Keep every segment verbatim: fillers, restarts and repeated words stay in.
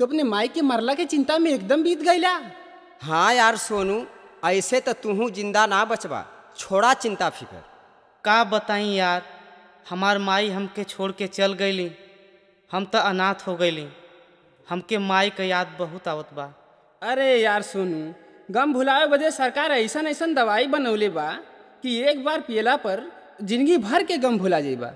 अपने माई के मरला के चिंता में एकदम बीत गईला। हाँ यार सोनू, ऐसे तो तूहू जिंदा ना बचबा, छोड़ा चिंता फिकर। का बताई यार, हमार माई हमके छोड़ के चल गईली, हम तो अनाथ हो गईली। हमके माई का याद बहुत आवत बा। अरे यार सोनू, गम भुलावे बदे सरकार ऐसन ऐसन दवाई बनौले बा कि एक बार पियला पर जिंदगी भर के गम भुला जाइबा।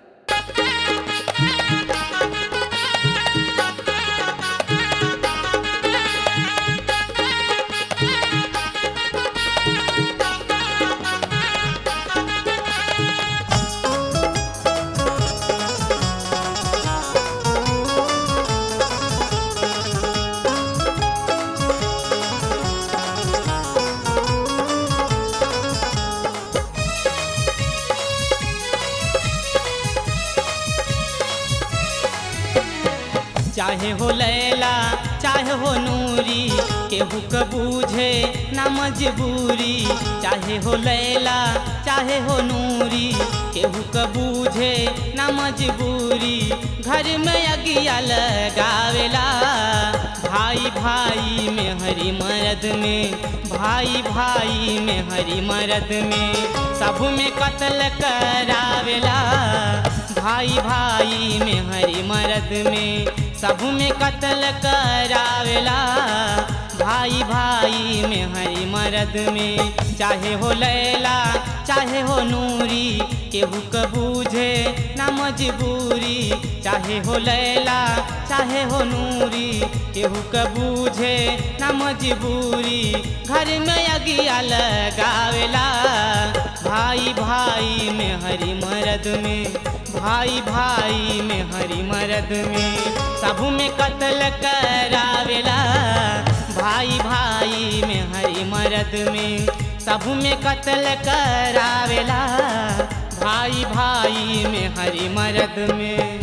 चाहे हो लैला चाहे हो नूरी, केहू क बूझे ना मजबूरी। चाहे हो लैला चाहे हो नूरी, केहू क बूझे ना मजबूरी। घर में अगिया लगावेला भाई भाई में हरी मर्द में, भाई भाई में हरी मर्द में। सब में कत्ल करावेला भाई भाई में हरी मर्द में। सब में कत्ल करावेला भाई भाई में हरी मर्द में। चाहे हो लैला चाहे हो नूरी, केहू क बूझे ना मजबूरी। चाहे हो लैला चाहे हो नूरी, केहू क बूझे ना मजबूरी। घर में अगिया लगावेला भाई भाई में हरी मर्द में, भाई भाई में हरी मर्द में। सब में कत्ल करावेला भाई भाई में हरी मर्द में। सब में कत्ल करावेला भाई भाई में हरी मर्द में।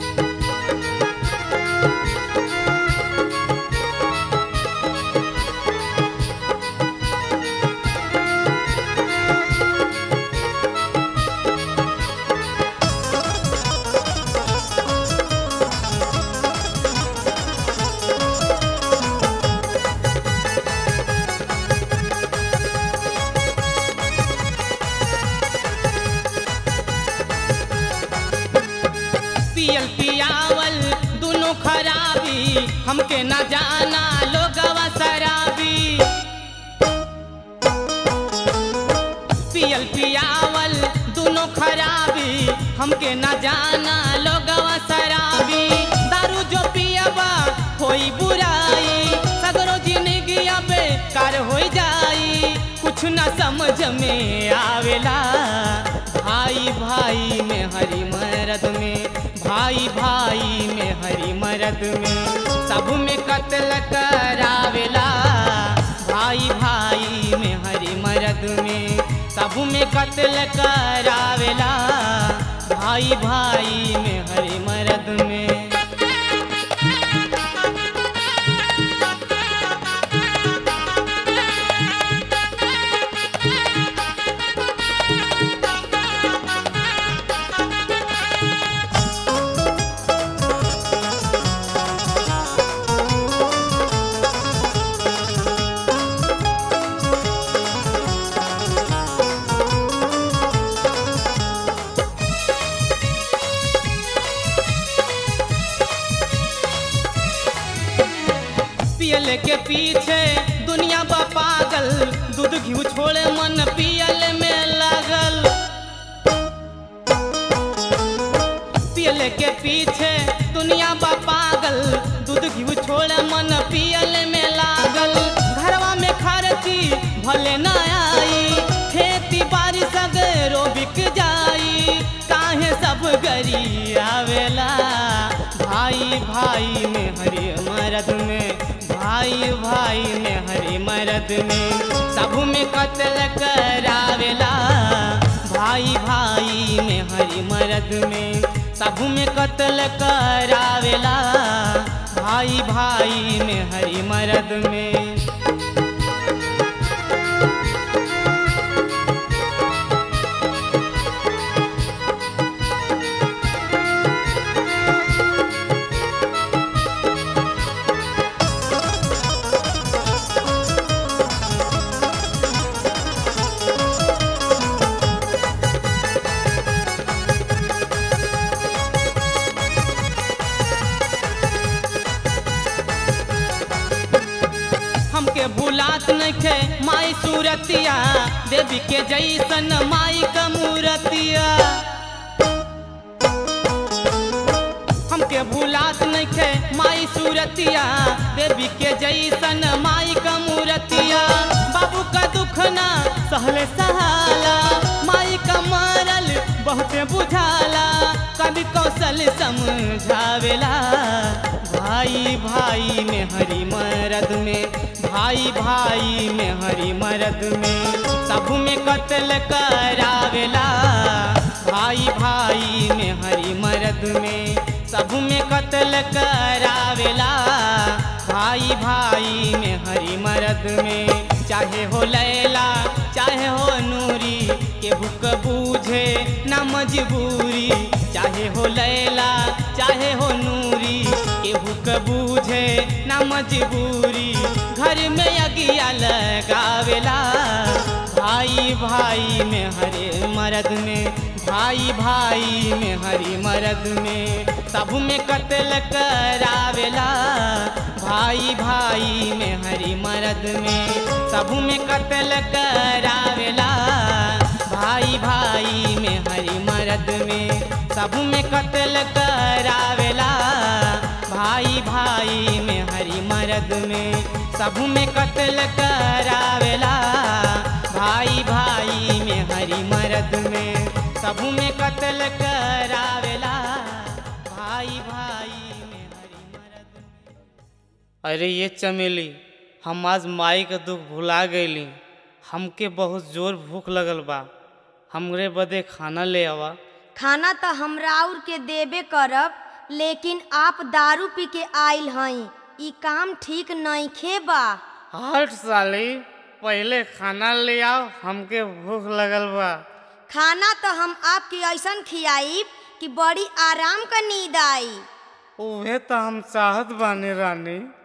पियल पियावल दोनों खराबी, हमके ना जाना लोगवा शराबी। पियल पियावल दोनों खराबी, हमके ना जाना लोगवा शराबी। दारू जो पियबा होई बुराई, सगरो जिंदगी बेकार हो जाई। कुछ ना समझ में आवेला भाई भाई में हरी मर्द में, भाई भाई में हरी मर्द में। सब में कत्ल करावेला भाई भाई में हरी मर्द में। सब में कत्ल करावेला भाई भाई में हरी मर्द में। पियल के पीछे दुनिया बा पागल, दूध घी छोड़े मन पियल में लागल। पियल के पीछे दुनिया बा पागल, दूध घी छोड़े मन पियल में लागल। घरवा में खर्ची भले न आई, खेती बाड़ी सगरो बिक जाई। काहे सब गरी आवेला भाई भाई में हरी मर्द में, भाई भाई में हरी मर्द में। सब में कत्ल करावेला भाई भाई में हरी मर्द में। सब में कत्ल करावेला भाई भाई में हरी मर्द में। सूरतिया देवी के जैसन माई का मूरतिया हमके भूलात नइखे माई सूरतिया देवी के जैसन माई का मूरतिया बाबू का दुख ना सहले सहाला माई का मरल बहुते बुझाला कभी कौशल समझावेला भाई भाई में हरी मरद में भाई भाई में हरी मरद में सब में कत्ल करावेला भाई भाई में हरी मरद में सब में कत्ल करावेला भाई भाई में हरी मरद में चाहे हो लैला चाहे हो नूरी केहू के बूझे ना मजबूरी चाहे हो लैला चाहे हो नूरी केहू के बूझे ना मजबूरी घर में अगिया लगावेला भाई भाई में हरे मरद में भाई भाई में हरी मरद में सब में कत्ल करावेला भाई भाई में हरी मरद में सब में कत्ल करावेला भाई भाई में हरी मरद में सब में कत्ल करावेला भाई भाई में हरी मरद में सब में कत्ल करावेला भाई भाई में हरी मरद में सब में कत्ल करावेला भाई भाई में हरी मरद में। अरे ये चमेली हम आज माई का दुख भुला गईली हमके बहुत जोर भूख लगल बा हमरे बदे खाना ले आवा। खाना तो हमरा और के देबे करब लेकिन आप दारू पी के आइल हई ई काम ठीक नइखे बा। हट साली पहले खाना ले आओ हमके भूख लगल बा। खाना तो हम आपके ऐसन खियाई कि बड़ी आराम का नींद आई। उहे तो हम चाहत बानी रानी।